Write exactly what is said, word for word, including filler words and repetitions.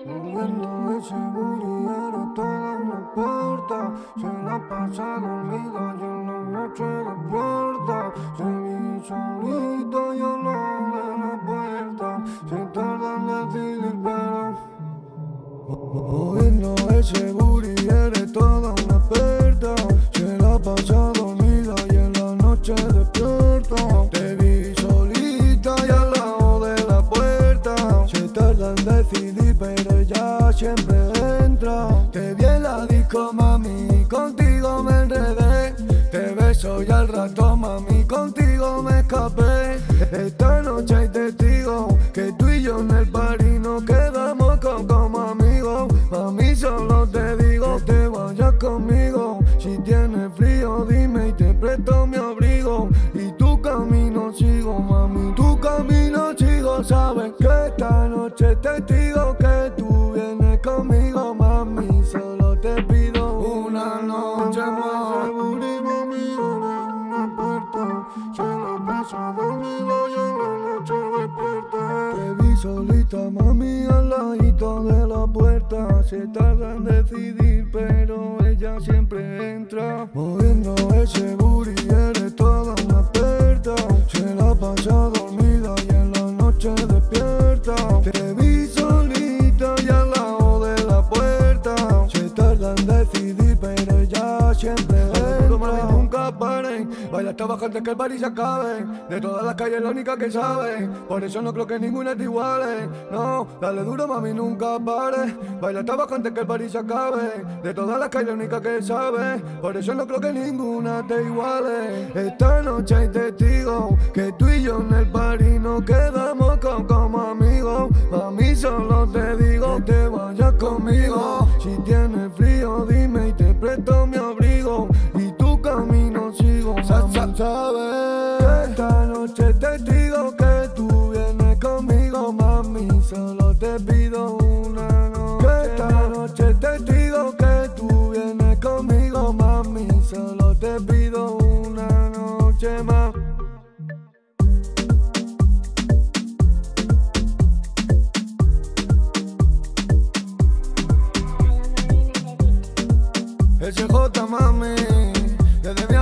Moviendo ese booty, eres toda una puerta. Se la pasa dormida y en la noche despierta. Se vi solita y al lado de la puerta. Se tarda en decidir pero moviendo ese booty, eres toda una puerta. Se la pasa dormida y en la noche despierta. Te vi solita y al lado de la puerta. Se tarda en decidir pero ella siempre entra. Te vi en la disco, mami, contigo me enredé. Te beso y al rato, mami, contigo me escapé. Esta noche hay testigos que tú y yo en el party nos quedamos con como amigos. Mami, solo te digo que te vayas conmigo. Si tienes frío dime y te presto mi abrigo. Y tu camino sigo, mami, tu camino sigo. Sabes que esta noche te digo que tú vienes conmigo, mami. Solo te pido una noche más. Se la pasa dormida y en la noche despierta. Te vi solita, mami, al ladito de la puerta. Se tarda en decidir, pero ella siempre entra. Moviendo ese booty, eres toda una experta. Se la pasa dormida y en la noche despierta. Te vi solita y al lado de la puerta. Se tarda en decidir, pero ella siempre entra. Mami, nunca paren, baila hasta bajar antes que el party se acabe. De todas las calles la única que sabe, por eso no creo que ninguna te iguale. No, dale duro, mami, nunca pares. Baila hasta bajar antes que el party se acabe. De todas las calles la única que sabe, por eso no creo que ninguna te iguale. Esta noche hay testigos que tú y yo en el party nos quedamos con como amigos. Mami, solo te digo que te vayas conmigo. Si tienes frío dime y te presto mi abrigo. Y tu camino sigo, mami, sabes que esta noche te digo que tú vienes conmigo, mami. Solo te pido una noche. Que esta noche te digo que tú vienes conmigo, mami. Solo te pido una noche más. S J, mami, desde mi